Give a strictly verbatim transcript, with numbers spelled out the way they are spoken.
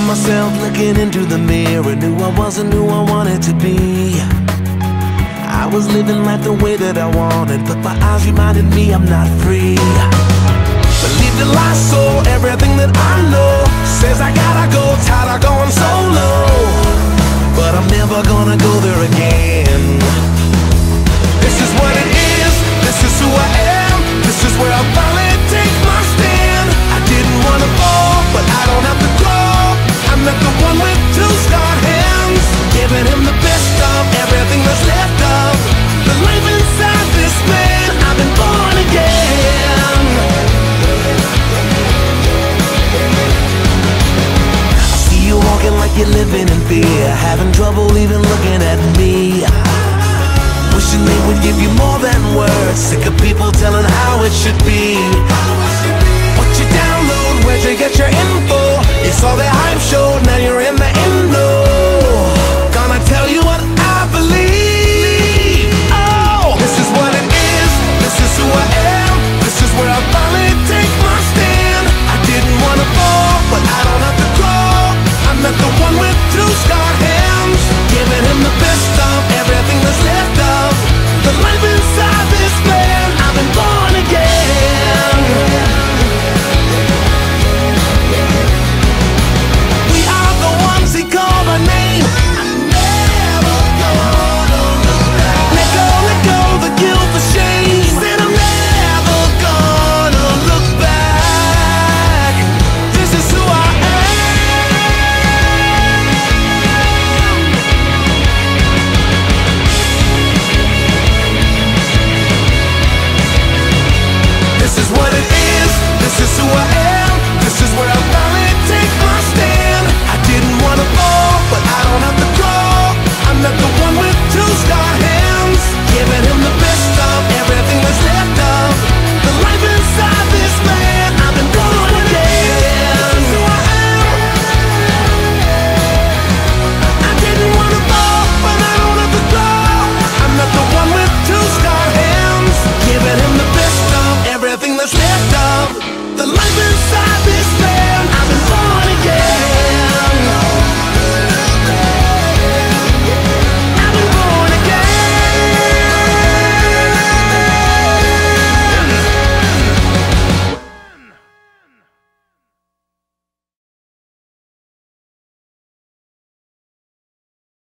found myself looking into the mirror, knew I wasn't who I wanted to be. I was living life the way that I wanted, but my eyes reminded me I'm not free. Believed the lie, so everything that I know says I gotta go, tired of going solo. But I'm never gonna go there again. This is what it is, this is who I am, this is where I finally take my stand. I didn't wanna fall, but I don't have to grow. I'm not the one with two scarred hands, giving him the best of everything that's left of the life inside this man. I've been born again. I see you walking like you're living in fear, having trouble even looking at me. Wishing they would give you more than words, sick of people telling how it should be. What you download, where'd you get your info?